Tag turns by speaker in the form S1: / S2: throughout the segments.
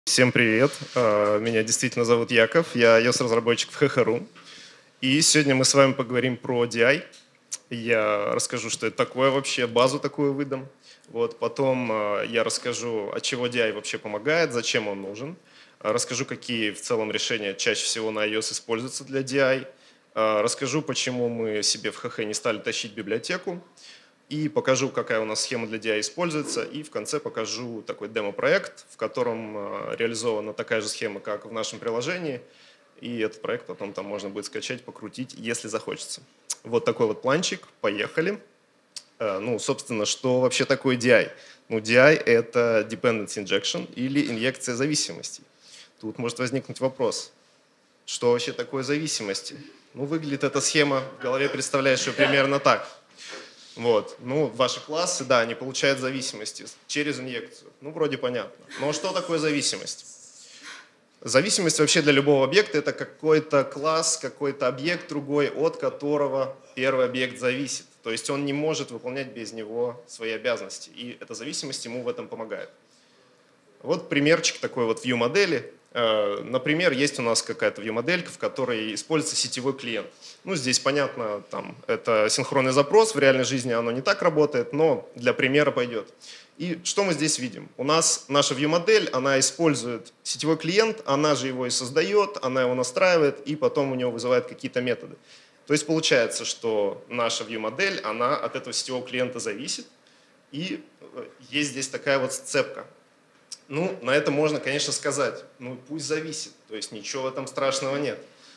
S1: Всем привет! Меня действительно зовут Яков, я iOS-разработчик в ХХРУ. И сегодня мы с вами поговорим про DI. Я расскажу, что это такое вообще, базу такую выдам. Вот, потом я расскажу, от чего DI вообще помогает, зачем он нужен. Расскажу, какие в целом решения чаще всего на iOS используются для DI. Расскажу, почему мы себе в ХХ не стали тащить библиотеку. И покажу, какая у нас схема для DI используется. И в конце покажу такой демо-проект, в котором реализована такая же схема, как в нашем приложении. И этот проект потом там можно будет скачать, покрутить, если захочется. Вот такой вот планчик. Поехали. Ну, собственно, что вообще такое DI? Ну, DI — это Dependency Injection или инъекция зависимостей. Тут может возникнуть вопрос, что вообще такое зависимости? Ну, выглядит эта схема, в голове представляешь ее примерно так. Вот. Ну, ваши классы, да, они получают зависимости через инъекцию. Ну, вроде понятно. Но что такое зависимость? Зависимость вообще для любого объекта — это какой-то класс, какой-то объект другой, от которого первый объект зависит. То есть он не может выполнять без него свои обязанности. И эта зависимость ему в этом помогает. Вот примерчик такой вот view-модели. Например, есть у нас какая-то view-моделька, в которой используется сетевой клиент. Ну, здесь понятно, там, это синхронный запрос, в реальной жизни оно не так работает, но для примера пойдет. И что мы здесь видим? У нас наша view-модель, она использует сетевой клиент, она же его и создает, она его настраивает, и потом у него вызывает какие-то методы. То есть получается, что наша view-модель, она от этого сетевого клиента зависит, и есть здесь такая вот сцепка. Ну, на это можно, конечно, сказать, ну пусть зависит, то есть ничего в этом страшного нет.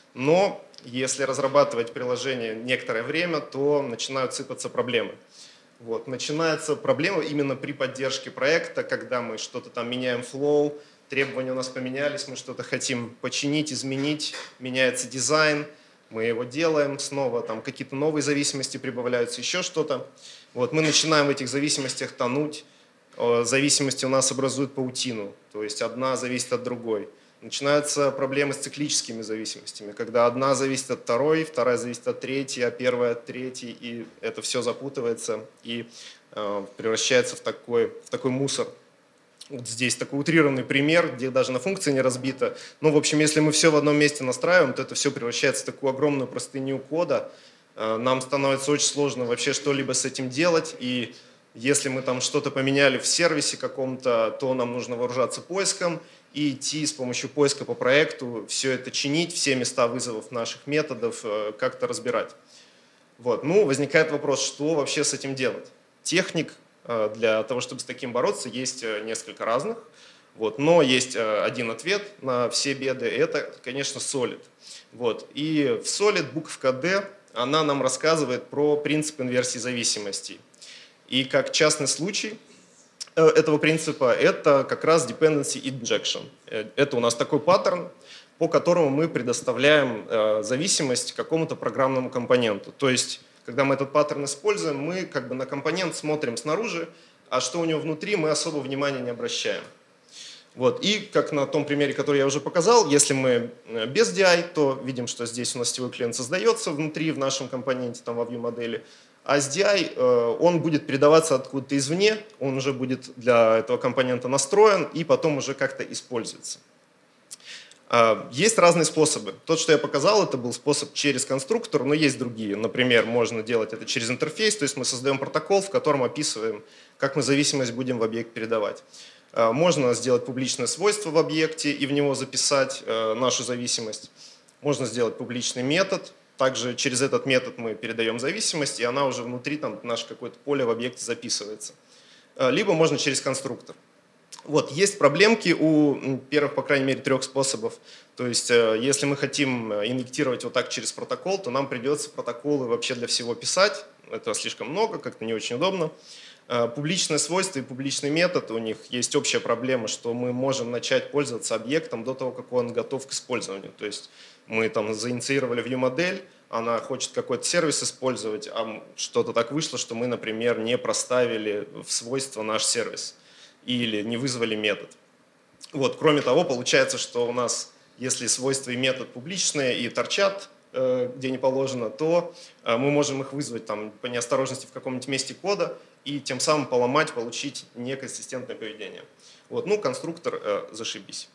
S1: Но если разрабатывать приложение некоторое время, то начинают сыпаться проблемы. Вот. Начинается проблема именно при поддержке проекта, когда мы что-то там меняем flow, требования у нас поменялись, мы что-то хотим починить, изменить, меняется дизайн, мы его делаем, снова там какие-то новые зависимости прибавляются, еще что-то. Вот. Мы начинаем в этих зависимостях тонуть. Зависимости у нас образуют паутину, то есть одна зависит от другой. Начинаются проблемы с циклическими зависимостями, когда одна зависит от второй, вторая зависит от третьей, а первая от третьей, и это все запутывается и превращается в такой мусор. Вот здесь такой утрированный пример, где даже на функции не разбито. Ну, в общем, если мы все в одном месте настраиваем, то это все превращается в такую огромную простыню кода. Нам становится очень сложно вообще что-либо с этим делать, и если мы там что-то поменяли в сервисе каком-то, то нам нужно вооружаться поиском и идти с помощью поиска по проекту, все это чинить, все места вызовов наших методов как-то разбирать. Вот. Ну, возникает вопрос, что вообще с этим делать? Техник для того, чтобы с таким бороться, есть несколько разных. Вот. Но есть один ответ на все беды, это, конечно, Solid. Вот. И в Solid буковка D, она нам рассказывает про принцип инверсии зависимостей. И как частный случай этого принципа это как раз dependency injection. Это у нас такой паттерн, по которому мы предоставляем зависимость какому-то программному компоненту. То есть, когда мы этот паттерн используем, мы как бы на компонент смотрим снаружи, а что у него внутри, мы особо внимания не обращаем. Вот. И как на том примере, который я уже показал, если мы без DI, то видим, что здесь у нас сетевой клиент создается внутри, в нашем компоненте, там, во view-модели. А с DI он будет передаваться откуда-то извне, он уже будет для этого компонента настроен и потом уже как-то используется. Есть разные способы. Тот, что я показал, это был способ через конструктор, но есть другие. Например, можно делать это через интерфейс, то есть мы создаем протокол, в котором описываем, как мы зависимость будем в объект передавать. Можно сделать публичное свойство в объекте и в него записать нашу зависимость. Можно сделать публичный метод. Также через этот метод мы передаем зависимость, и она уже внутри, там, наше какое-то поле в объекте записывается. Либо можно через конструктор. Вот, есть проблемки у первых, по крайней мере, 3 способов. То есть, если мы хотим инъектировать вот так через протокол, то нам придется протоколы вообще для всего писать. Это слишком много, как-то не очень удобно. Публичное свойство и публичный метод, у них есть общая проблема, что мы можем начать пользоваться объектом до того, как он готов к использованию. То есть мы там заинициировали view-модель, она хочет какой-то сервис использовать, а что-то так вышло, что мы, например, не проставили в свойства наш сервис или не вызвали метод. Вот. Кроме того, получается, что у нас, если свойства и метод публичные и торчат где не положено, то мы можем их вызвать там, по неосторожности в каком-нибудь месте кода и тем самым поломать, получить неконсистентное поведение. Вот, ну, конструктор зашибись.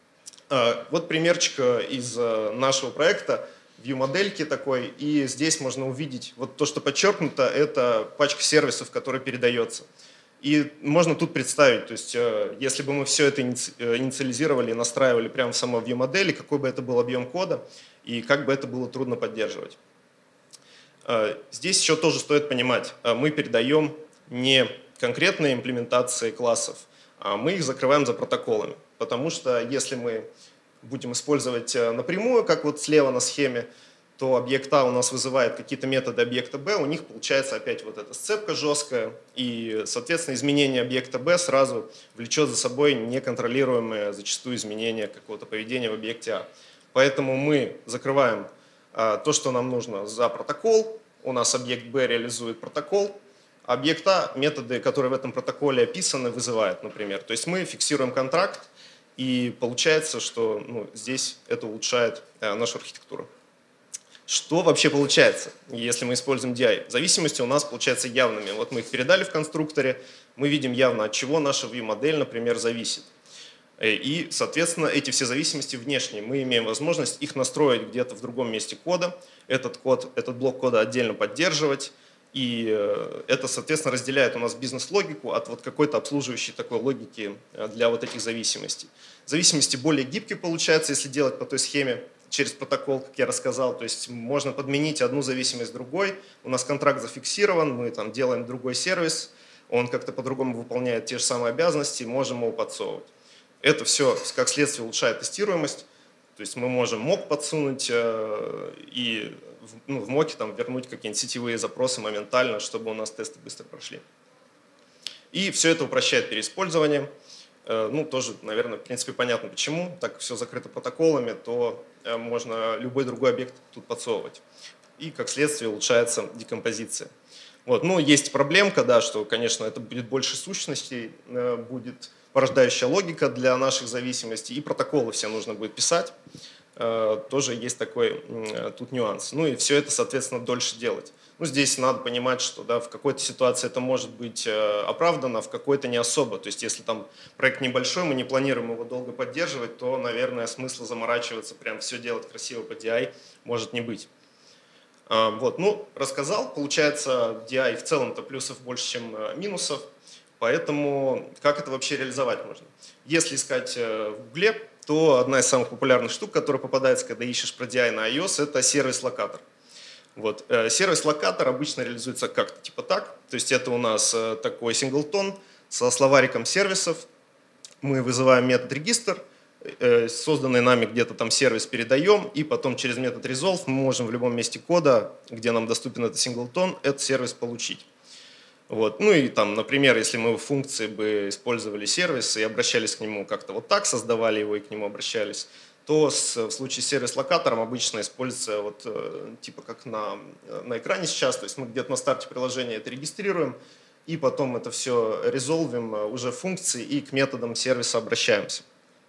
S1: Вот примерчик из нашего проекта, view-модельки такой, и здесь можно увидеть, вот то, что подчеркнуто, это пачка сервисов, которая передается. И можно тут представить, то есть если бы мы все это инициализировали и настраивали прямо в самой view-модели, какой бы это был объем кода и как бы это было трудно поддерживать. Здесь еще тоже стоит понимать, мы передаем не конкретные имплементации классов, а мы их закрываем за протоколами. Потому что если мы будем использовать напрямую, как вот слева на схеме, то объект А у нас вызывает какие-то методы объекта Б, у них получается опять вот эта сцепка жесткая, и, соответственно, изменение объекта Б сразу влечет за собой неконтролируемое зачастую изменение какого-то поведения в объекте А. Поэтому мы закрываем то, что нам нужно за протокол, у нас объект Б реализует протокол, а объект А методы, которые в этом протоколе описаны, вызывает, например. То есть мы фиксируем контракт, и получается, что здесь это улучшает нашу архитектуру. Что вообще получается, если мы используем DI? Зависимости у нас получаются явными. Вот мы их передали в конструкторе, мы видим явно, от чего наша view-модель, например, зависит. И, соответственно, эти все зависимости внешние. Мы имеем возможность их настроить где-то в другом месте кода, этот блок кода отдельно поддерживать. И это, соответственно, разделяет у нас бизнес-логику от вот какой-то обслуживающей такой логики для вот этих зависимостей. Зависимости более гибкие получаются, если делать по той схеме через протокол, как я рассказал. То есть можно подменить одну зависимость другой. У нас контракт зафиксирован, мы там делаем другой сервис, он как-то по-другому выполняет те же самые обязанности, можем его подсовывать. Это все, как следствие, улучшает тестируемость. То есть мы можем мок подсунуть и в моке там вернуть какие-нибудь сетевые запросы моментально, чтобы у нас тесты быстро прошли. И все это упрощает переиспользование. Тоже, наверное, в принципе, понятно почему. Так как все закрыто протоколами, то можно любой другой объект тут подсовывать. И, как следствие, улучшается декомпозиция. Вот. Есть проблемка, да, что, конечно, это будет больше сущностей, будет порождающая логика для наших зависимостей, и протоколы все нужно будет писать. Тоже есть такой тут нюанс. И все это, соответственно, дольше делать. Здесь надо понимать, что да, в какой-то ситуации это может быть оправдано, в какой-то не особо. То есть если там проект небольшой, мы не планируем его долго поддерживать, то, наверное, смысла заморачиваться, прям все делать красиво по DI может не быть. Вот, рассказал. Получается, DI в целом-то плюсов больше, чем минусов. Поэтому как это вообще реализовать можно? Если искать в Гугле, то одна из самых популярных штук, которая попадается, когда ищешь про DI на iOS, это сервис-локатор. Вот. Сервис-локатор обычно реализуется как-то типа так. То есть это у нас такой синглтон со словариком сервисов. Мы вызываем метод регистр, созданный нами где-то там сервис передаем, и потом через метод resolve мы можем в любом месте кода, где нам доступен этот синглтон, этот сервис получить. Вот. И там, например, если мы в функции бы использовали сервис и обращались к нему как-то вот так, создавали его и к нему обращались, то в случае с сервис-локатором обычно используется вот типа как на экране сейчас, то есть мы где-то на старте приложения это регистрируем, и потом это все резолвим уже в функции и к методам сервиса обращаемся.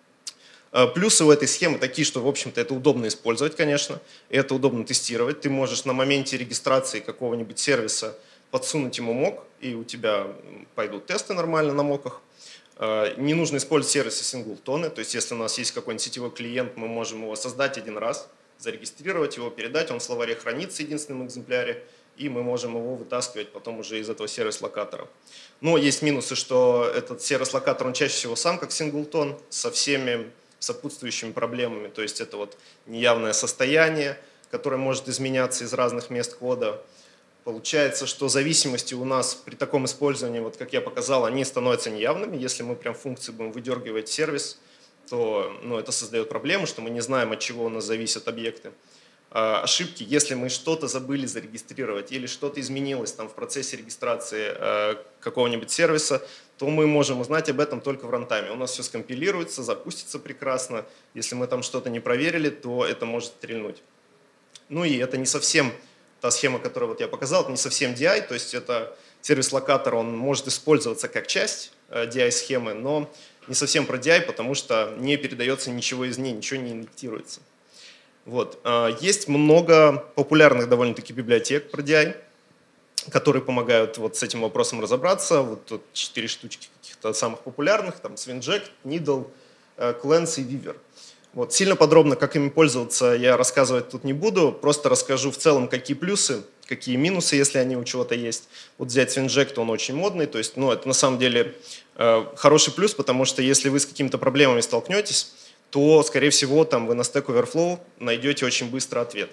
S1: Плюсы у этой схемы такие, что, в общем-то, это удобно использовать, конечно, и это удобно тестировать. Ты можешь на моменте регистрации какого-нибудь сервиса подсунуть ему мок, и у тебя пойдут тесты нормально на моках. Не нужно использовать сервисы синглтоны, то есть если у нас есть какой-нибудь сетевой клиент, мы можем его создать один раз, зарегистрировать его, передать, он в словаре хранится в единственном экземпляре, и мы можем его вытаскивать потом уже из этого сервис-локатора. Но есть минусы, что этот сервис-локатор, он чаще всего сам как синглтон, со всеми сопутствующими проблемами, то есть это вот неявное состояние, которое может изменяться из разных мест кода. Получается, что зависимости у нас при таком использовании, вот как я показал, они становятся неявными. Если мы прям функции будем выдергивать сервис, то это создает проблему, что мы не знаем, от чего у нас зависят объекты. Ошибки, если мы что-то забыли зарегистрировать или что-то изменилось там в процессе регистрации какого-нибудь сервиса, то мы можем узнать об этом только в рантайме. У нас все скомпилируется, запустится прекрасно. Если мы там что-то не проверили, то это может стрельнуть. И это не совсем та схема, которую вот я показал, это не совсем DI, то есть это сервис-локатор, он может использоваться как часть DI-схемы, но не совсем про DI, потому что не передается ничего из нее, ничего не инъектируется. Вот. Есть много популярных довольно-таки библиотек про DI, которые помогают вот с этим вопросом разобраться. Вот тут 4 штучки каких-то самых популярных, там Swinject, Needle, Cleanse и Weaver. Вот. Сильно подробно, как ими пользоваться, я рассказывать тут не буду, просто расскажу в целом, какие плюсы, какие минусы, если они у чего-то есть. Вот взять Swinject, он очень модный, то есть, ну, это на самом деле хороший плюс, потому что если вы с какими-то проблемами столкнетесь, то, скорее всего, там вы на Stack Overflow найдете очень быстро ответ.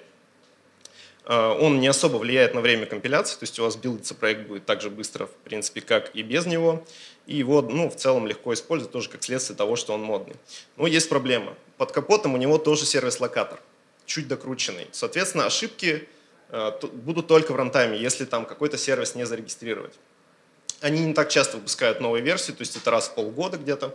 S1: Он не особо влияет на время компиляции, то есть у вас билдится проект будет так же быстро, в принципе, как и без него. И его, ну, в целом легко использовать, тоже как следствие того, что он модный. Но есть проблема. Под капотом у него тоже сервис-локатор, чуть докрученный. Соответственно, ошибки будут только в рантайме, если там какой-то сервис не зарегистрировать. Они не так часто выпускают новые версии, то есть это раз в полгода где-то.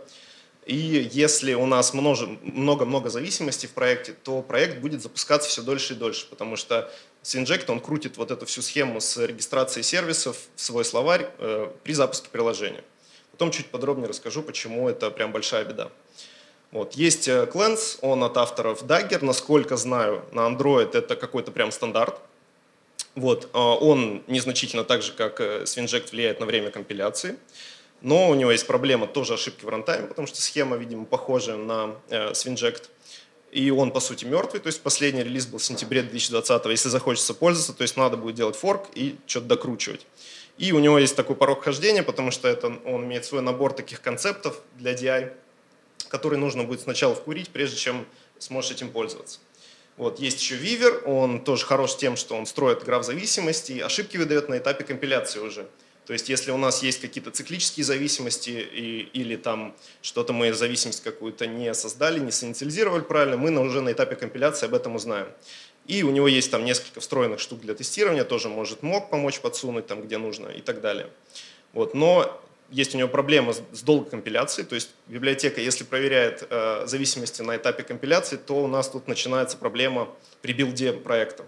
S1: И если у нас много-много зависимостей в проекте, то проект будет запускаться все дольше и дольше, потому что Swinject, он крутит вот эту всю схему с регистрацией сервисов в свой словарь при запуске приложения. Потом чуть подробнее расскажу, почему это прям большая беда. Вот. Есть Cleanse, он от авторов Dagger, насколько знаю, на Android это какой-то прям стандарт. Вот. Он незначительно так же, как Swinject, влияет на время компиляции. Но у него есть проблема, тоже ошибки в рантайме, потому что схема, видимо, похожа на Swinject. И он, по сути, мертвый, то есть последний релиз был в сентябре 2020. Если захочется пользоваться, то есть надо будет делать форк и что-то докручивать. И у него есть такой порог хождения, потому что он имеет свой набор таких концептов для DI, который нужно будет сначала вкурить, прежде чем сможешь этим пользоваться. Вот, есть еще Weaver, он тоже хорош тем, что он строит граф зависимости, ошибки выдает на этапе компиляции уже. То есть если у нас есть какие-то циклические зависимости или там что-то мы зависимость какую-то не создали, не синициализировали правильно, мы уже на этапе компиляции об этом узнаем. И у него есть там несколько встроенных штук для тестирования, тоже может мок помочь подсунуть там, где нужно и так далее. Вот, но есть у него проблема с долгой компиляцией, то есть библиотека, если проверяет зависимости на этапе компиляции, то у нас тут начинается проблема при билде проекта.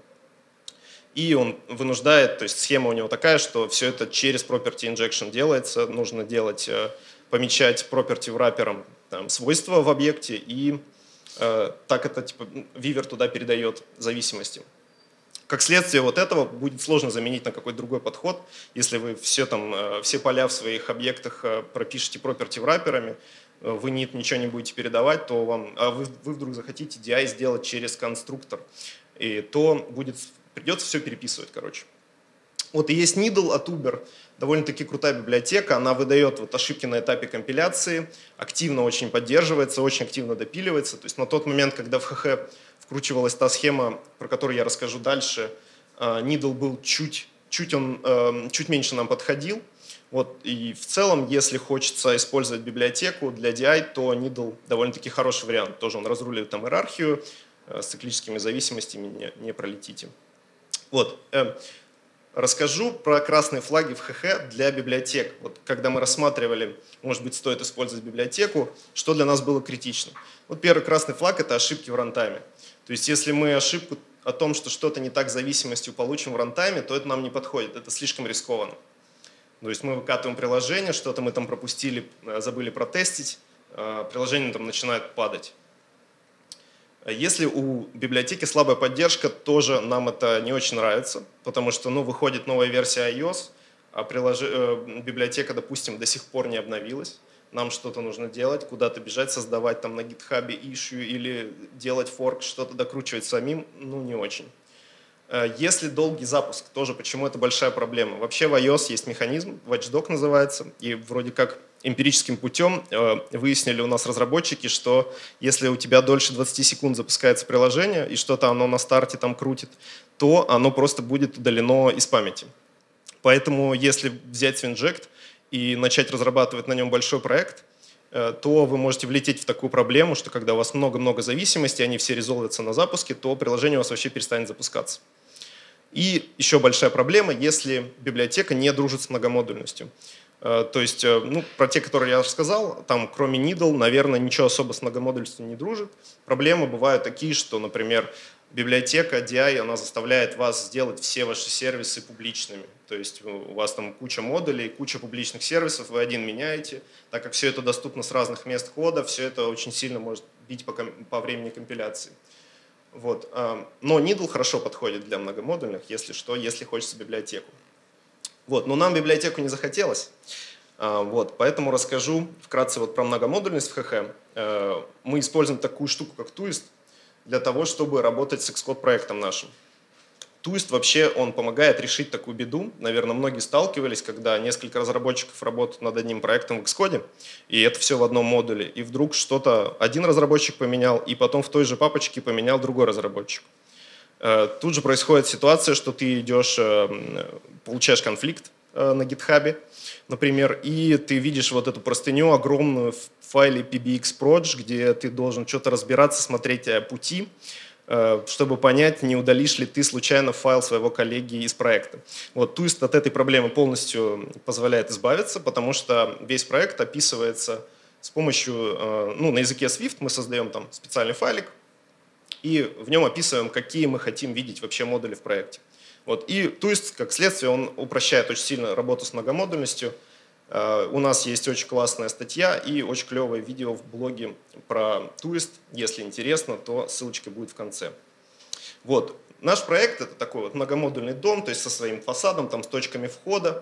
S1: И он вынуждает, то есть схема у него такая, что все это через property injection делается, нужно делать, помечать property wrapper'ом свойства в объекте, и так это типа Weaver туда передает зависимости. Как следствие вот этого будет сложно заменить на какой-то другой подход, если вы все поля в своих объектах пропишете property wrapper'ами, вы ничего не будете передавать, то вы вдруг захотите DI сделать через конструктор, и то придется все переписывать, короче. Вот и есть Needle от Uber, довольно-таки крутая библиотека, она выдает вот ошибки на этапе компиляции, активно очень поддерживается, очень активно допиливается. То есть на тот момент, когда в ХХ вкручивалась та схема, про которую я расскажу дальше, Needle был чуть меньше нам подходил. Вот, и в целом, если хочется использовать библиотеку для DI, то Needle довольно-таки хороший вариант. Тоже он разруливает там иерархию, с циклическими зависимостями не пролетите. Вот. Расскажу про красные флаги в ХХ для библиотек. Вот, когда мы рассматривали, может быть, стоит использовать библиотеку, что для нас было критично. Вот первый красный флаг – это ошибки в рантайме. То есть если мы ошибку о том, что что-то не так с зависимостью получим в рантайме, то это нам не подходит, это слишком рискованно. То есть мы выкатываем приложение, что-то мы там пропустили, забыли протестить, приложение там начинает падать. Если у библиотеки слабая поддержка, тоже нам это не очень нравится, потому что выходит новая версия iOS, а библиотека, допустим, до сих пор не обновилась. Нам что-то нужно делать, куда-то бежать, создавать там на GitHub issue или делать форк, что-то докручивать самим, не очень. Если долгий запуск, тоже почему это большая проблема. Вообще в iOS есть механизм, Watchdog называется, и вроде как эмпирическим путем выяснили у нас разработчики, что если у тебя дольше 20 секунд запускается приложение и что-то оно на старте там крутит, то оно просто будет удалено из памяти. Поэтому если взять Swinject и начать разрабатывать на нем большой проект, то вы можете влететь в такую проблему, что когда у вас много-много зависимостей, они все резолвятся на запуске, то приложение у вас вообще перестанет запускаться. И еще большая проблема, если библиотека не дружит с многомодульностью. То есть, про те, которые я рассказал, там кроме Needle, наверное, ничего особо с многомодульностью не дружит. Проблемы бывают такие, что, например, библиотека DI, она заставляет вас сделать все ваши сервисы публичными. То есть у вас там куча модулей, куча публичных сервисов, вы один меняете. Так как все это доступно с разных мест кода, все это очень сильно может бить по времени компиляции. Вот. Но Needle хорошо подходит для многомодульных, если что, если хочется библиотеку. Вот. Но нам библиотеку не захотелось. Вот. Поэтому расскажу вкратце вот про многомодульность в ХХ. Мы используем такую штуку, как Twist, для того, чтобы работать с Xcode проектом нашим. Twist вообще, он помогает решить такую беду. Наверное, многие сталкивались, когда несколько разработчиков работают над одним проектом в Xcode, и это все в одном модуле. И вдруг что-то один разработчик поменял, и потом в той же папочке поменял другой разработчик. Тут же происходит ситуация, что ты идешь, получаешь конфликт на GitHub, например, и ты видишь вот эту простыню огромную в файле pbxproj, где ты должен что-то разбираться, смотреть пути, чтобы понять, не удалишь ли ты случайно файл своего коллеги из проекта. Вот Twist от этой проблемы полностью позволяет избавиться, потому что весь проект описывается с помощью, на языке Swift мы создаем там специальный файлик, и в нем описываем, какие мы хотим видеть вообще модули в проекте. Вот. И Twist, как следствие, он упрощает очень сильно работу с многомодульностью. У нас есть очень классная статья и очень клевое видео в блоге про Twist. Если интересно, то ссылочка будет в конце. Вот. Наш проект — это такой вот многомодульный дом, то есть со своим фасадом, там, с точками входа,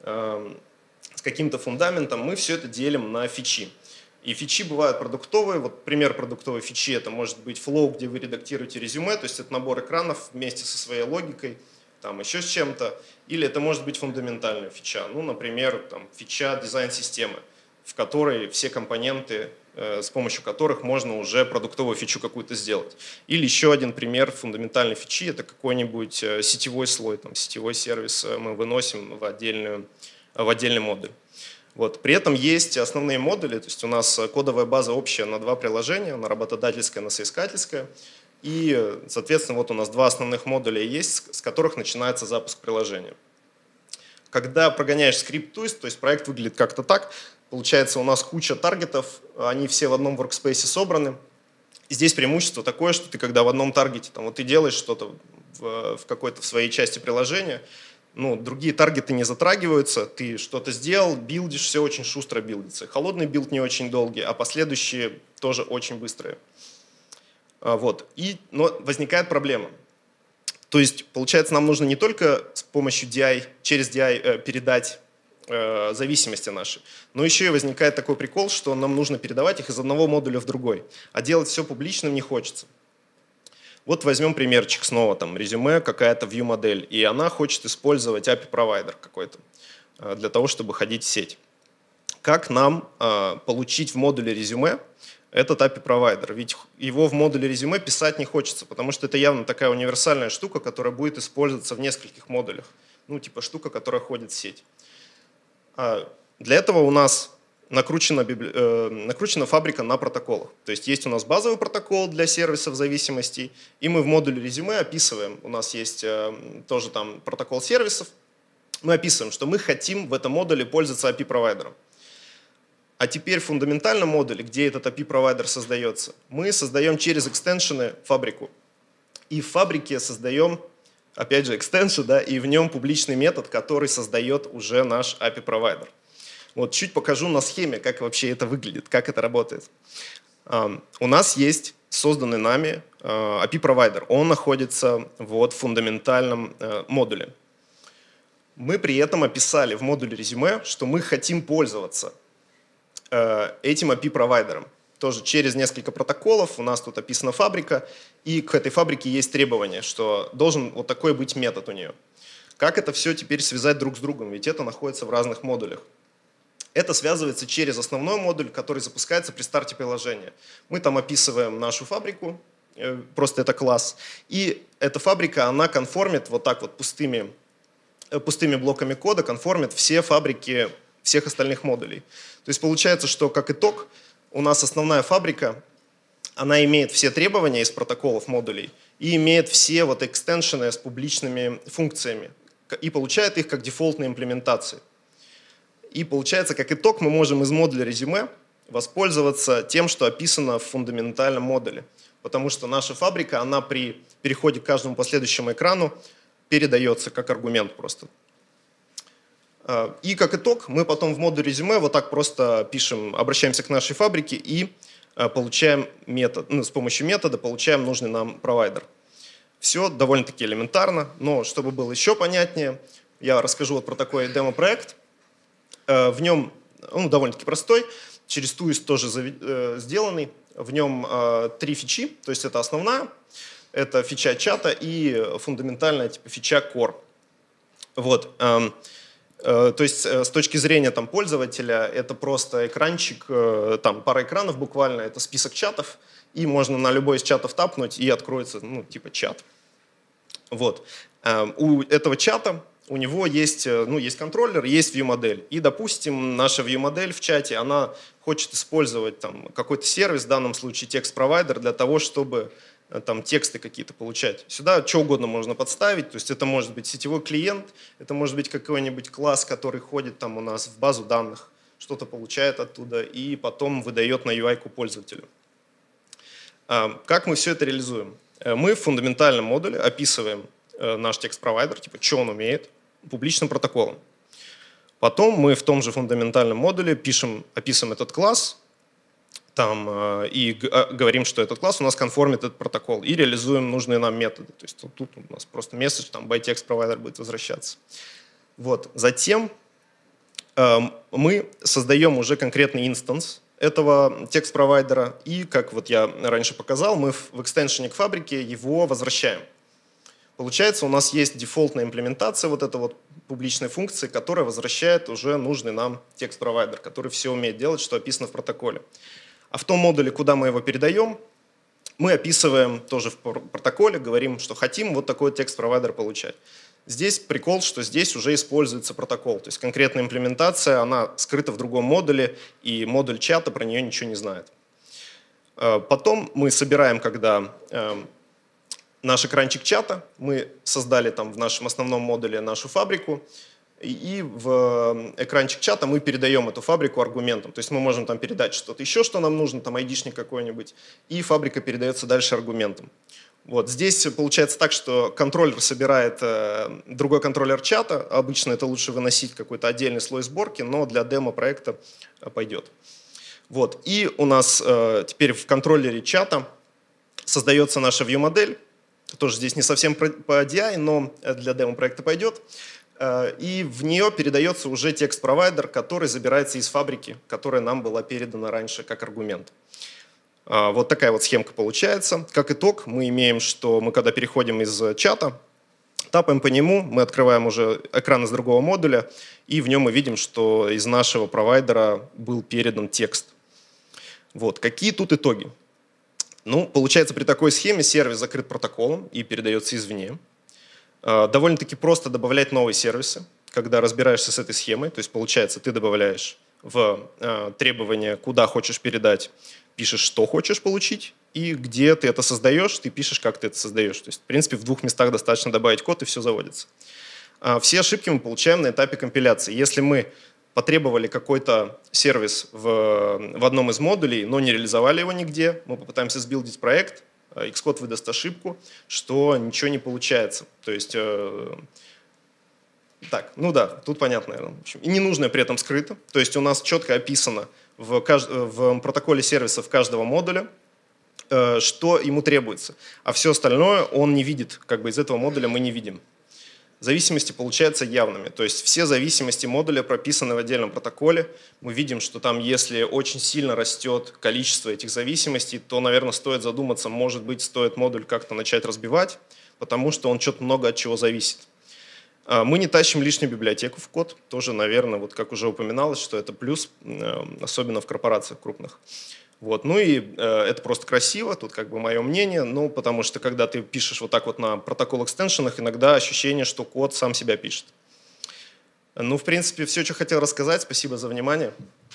S1: с каким-то фундаментом. Мы все это делим на фичи. И фичи бывают продуктовые. Вот пример продуктовой фичи — это может быть Flow, где вы редактируете резюме, то есть это набор экранов вместе со своей логикой, там еще с чем-то. Или это может быть фундаментальная фича. Ну, например, там, фича дизайн-системы, в которой все компоненты, с помощью которых можно уже продуктовую фичу какую-то сделать. Или еще один пример фундаментальной фичи — это какой-нибудь сетевой слой, там, сетевой сервис мы выносим в отдельный модуль. Вот. При этом есть основные модули, то есть у нас кодовая база общая на два приложения, на работодательское, на соискательское. И, соответственно, вот у нас два основных модуля есть, с которых начинается запуск приложения. Когда прогоняешь скрипт Twist, то есть проект выглядит как-то так, получается у нас куча таргетов, они все в одном workspace собраны. И здесь преимущество такое, что ты когда в одном таргете, там, вот ты делаешь что-то в какой-то в своей части приложения, другие таргеты не затрагиваются, ты что-то сделал, билдишь, все очень шустро билдится. Холодный билд не очень долгий, а последующие тоже очень быстрые. Вот. Но возникает проблема. То есть, получается, нам нужно не только с помощью DI, через DI передать зависимости наши, но еще и возникает такой прикол, что нам нужно передавать их из одного модуля в другой, а делать все публичным не хочется. Вот возьмем примерчик снова, там резюме, какая-то view-модель, и она хочет использовать API-провайдер какой-то для того, чтобы ходить в сеть. Как нам получить в модуле резюме этот API-провайдер? Ведь его в модуле резюме писать не хочется, потому что это явно такая универсальная штука, которая будет использоваться в нескольких модулях. Типа штука, которая ходит в сеть. Для этого у нас накручена фабрика на протоколах. То есть у нас базовый протокол для сервисов зависимостей, и мы в модуле резюме описываем, у нас есть тоже там протокол сервисов, мы описываем, что мы хотим в этом модуле пользоваться API-провайдером. А теперь в фундаментальном модуле, где этот API-провайдер создается, мы создаем через экстеншены фабрику. И в фабрике создаем, опять же, экстеншн, да, и в нем публичный метод, который создает уже наш API-провайдер. Вот чуть покажу на схеме, как вообще это выглядит, как это работает. У нас есть созданный нами API-провайдер. Он находится вот в фундаментальном модуле. Мы при этом описали в модуле резюме, что мы хотим пользоваться этим API-провайдером. Тоже через несколько протоколов, у нас тут описана фабрика, и к этой фабрике есть требование, что должен вот такой быть метод у нее. Как это все теперь связать друг с другом, ведь это находится в разных модулях. Это связывается через основной модуль, который запускается при старте приложения. Мы там описываем нашу фабрику, просто это класс, и эта фабрика, она конформит вот так вот пустыми блоками кода, конформит все фабрики всех остальных модулей. То есть получается, что как итог у нас основная фабрика, она имеет все требования из протоколов модулей и имеет все вот экстеншены с публичными функциями и получает их как дефолтные имплементации. И получается, как итог, мы можем из модуля резюме воспользоваться тем, что описано в фундаментальном модуле. Потому что наша фабрика, она при переходе к каждому последующему экрану передается как аргумент просто. И как итог, мы потом в модуль резюме вот так просто пишем, обращаемся к нашей фабрике и получаем метод, с помощью метода получаем нужный нам провайдер. Все довольно-таки элементарно, но чтобы было еще понятнее, я расскажу вот про такой демо-проект. В нем он довольно-таки простой, через Туист тоже сделанный. В нем 3 фичи, то есть это основная, это фича чата и фундаментальная типа фича Core. Вот. То есть с точки зрения там, пользователя это просто экранчик, там пара экранов буквально, это список чатов, и можно на любой из чатов тапнуть и откроется типа чат. Вот. У этого чата у него есть, есть контроллер, есть view-модель. И, допустим, наша view-модель в чате, она хочет использовать там, какой-то сервис, в данном случае текст-провайдер, для того, чтобы там, тексты какие-то получать. Сюда что угодно можно подставить, то есть это может быть сетевой клиент, это может быть какой-нибудь класс, который ходит там у нас в базу данных, что-то получает оттуда и потом выдает на UI-ку пользователю. Как мы все это реализуем? Мы в фундаментальном модуле описываем наш текст-провайдер, типа, что он умеет, публичным протоколом. Потом мы в том же фундаментальном модуле описываем этот класс там, и говорим, что этот класс у нас конформит этот протокол, и реализуем нужные нам методы. То есть тут у нас просто месседж, там, by text provider будет возвращаться. Вот. Затем мы создаем уже конкретный инстанс этого текст-провайдера, и, как вот я раньше показал, мы в экстеншене к фабрике его возвращаем. Получается, у нас есть дефолтная имплементация вот этой вот публичной функции, которая возвращает уже нужный нам текст-провайдер, который все умеет делать, что описано в протоколе. А в том модуле, куда мы его передаем, мы описываем тоже в протоколе, говорим, что хотим вот такой текст-провайдер получать. Здесь прикол, что здесь уже используется протокол. То есть конкретная имплементация, она скрыта в другом модуле, и модуль чата про нее ничего не знает. Потом мы собираем, когда наш экранчик чата, мы создали там в нашем основном модуле нашу фабрику, и в экранчик чата мы передаем эту фабрику аргументом. То есть мы можем там передать что-то еще, что нам нужно, там айдишник какой-нибудь, и фабрика передается дальше аргументом. Вот. Здесь получается так, что контроллер собирает другой контроллер чата. Обычно это лучше выносить какой-то отдельный слой сборки, но для демо-проекта пойдет. Вот. И у нас теперь в контроллере чата создается наша view-модель. Тоже здесь не совсем по DI, но для демо-проекта пойдет. И в нее передается уже текст-провайдер, который забирается из фабрики, которая нам была передана раньше как аргумент. Вот такая вот схемка получается. Как итог, мы имеем, что мы когда переходим из чата, тапаем по нему, мы открываем уже экран из другого модуля, и в нем мы видим, что из нашего провайдера был передан текст. Вот. Какие тут итоги? Получается, при такой схеме сервис закрыт протоколом и передается извне. Довольно-таки просто добавлять новые сервисы, когда разбираешься с этой схемой. То есть, получается, ты добавляешь в требования, куда хочешь передать, пишешь, что хочешь получить, и где ты это создаешь, ты пишешь, как ты это создаешь. То есть, в принципе, в 2 местах достаточно добавить код, и все заводится. Все ошибки мы получаем на этапе компиляции. Если мы потребовали какой-то сервис в одном из модулей, но не реализовали его нигде, мы попытаемся сбилдить проект, Xcode выдаст ошибку, что ничего не получается. То есть, так, тут понятно, наверное. В общем, и ненужное при этом скрыто. То есть у нас четко описано в протоколе сервисов каждого модуля, что ему требуется. А все остальное он не видит, как бы из этого модуля мы не видим. Зависимости получаются явными. То есть все зависимости модуля прописаны в отдельном протоколе. Мы видим, что там, если очень сильно растет количество этих зависимостей, то, наверное, стоит задуматься, может быть, стоит модуль как-то начать разбивать, потому что он что-то много от чего зависит. Мы не тащим лишнюю библиотеку в код. Тоже, наверное, вот как уже упоминалось, что это плюс, особенно в корпорациях крупных. Вот. Это просто красиво, тут как бы мое мнение, потому что когда ты пишешь вот так вот на протокол-экстеншенах, иногда ощущение, что код сам себя пишет. В принципе, все, что хотел рассказать. Спасибо за внимание.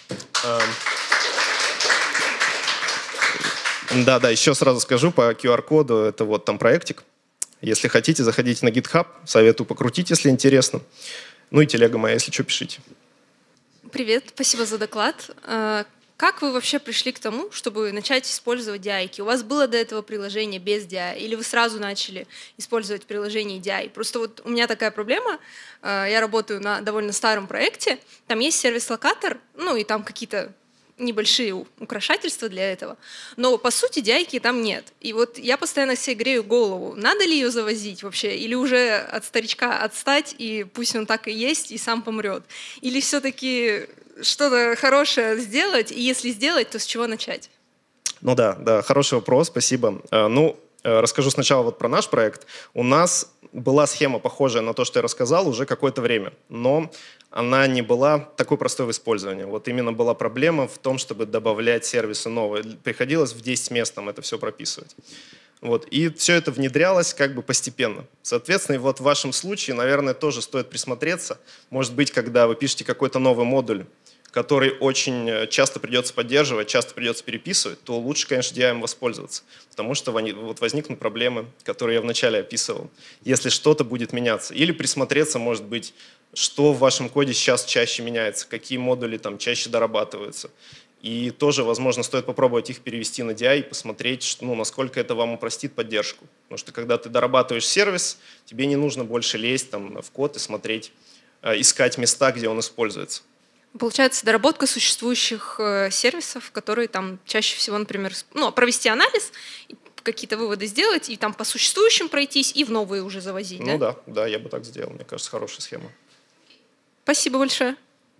S1: Да, еще сразу скажу по QR-коду, это вот там проектик. Если хотите, заходите на GitHub, советую покрутить, если интересно. И телега моя, если что, пишите.
S2: Привет, спасибо за доклад. Как вы вообще пришли к тому, чтобы начать использовать DI-ки? У вас было до этого приложение без DI? Или вы сразу начали использовать приложение DI? Просто вот у меня такая проблема. Я работаю на довольно старом проекте. Там есть сервис-локатор, и там какие-то небольшие украшательства для этого, но по сути DI там нет. И вот я постоянно себе грею голову, надо ли ее завозить вообще, или уже от старичка отстать, и пусть он так и есть, и сам помрет. Или все-таки что-то хорошее сделать, и если сделать, то с чего начать?
S1: Ну да, хороший вопрос, спасибо. Расскажу сначала вот про наш проект. У нас была схема, похожая на то, что я рассказал, уже какое-то время, но она не была такой простой в использовании. Вот именно была проблема в том, чтобы добавлять сервисы новые. Приходилось в 10 мест там это все прописывать. Вот. И все это внедрялось как бы постепенно. Соответственно, и вот в вашем случае, наверное, тоже стоит присмотреться. Может быть, когда вы пишете какой-то новый модуль, который очень часто придется поддерживать, часто придется переписывать, то лучше, конечно, DI воспользоваться. Потому что вот возникнут проблемы, которые я вначале описывал, если что-то будет меняться. Или присмотреться, может быть, что в вашем коде сейчас чаще меняется, какие модули там чаще дорабатываются. И тоже, возможно, стоит попробовать их перевести на DI и посмотреть, насколько это вам упростит поддержку. Потому что когда ты дорабатываешь сервис, тебе не нужно больше лезть там, в код и смотреть, искать места, где он используется.
S2: Получается, доработка существующих сервисов, которые там чаще всего, например, провести анализ, какие-то выводы сделать, и там по существующим пройтись, и в новые уже завозить, да?
S1: Да, я бы так сделал. Мне кажется, хорошая схема.
S2: Спасибо большое.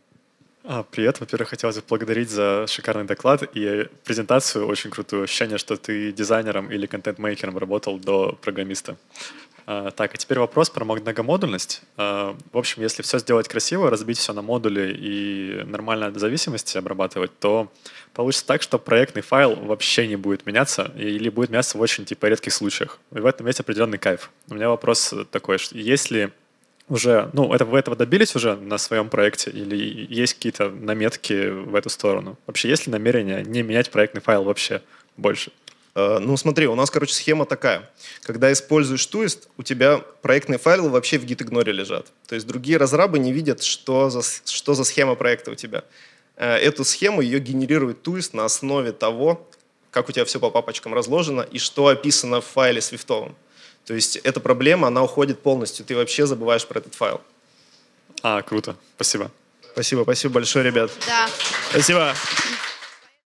S3: Привет. Во-первых, хотелось бы поблагодарить за шикарный доклад и презентацию очень крутую. Ощущение, что ты дизайнером или контент-мейкером работал до программиста. Так, а теперь вопрос про многомодульность. В общем, если все сделать красиво, разбить все на модули и нормально зависимости обрабатывать, то получится так, что проектный файл вообще не будет меняться или будет меняться в очень редких случаях. И в этом есть определенный кайф. У меня вопрос такой, что если уже, вы этого добились уже на своем проекте или есть какие-то наметки в эту сторону? Вообще, есть ли намерение не менять проектный файл вообще больше?
S1: Смотри, у нас, схема такая. Когда используешь Twist, у тебя проектные файлы вообще в git-игноре лежат. То есть другие разрабы не видят, что за схема проекта у тебя. Эту схему ее генерирует Twist на основе того, как у тебя все по папочкам разложено и что описано в файле свифтовом. То есть эта проблема, она уходит полностью. Ты вообще забываешь про этот файл.
S3: Круто. Спасибо.
S1: Спасибо большое, ребят.
S2: Да.
S1: Спасибо.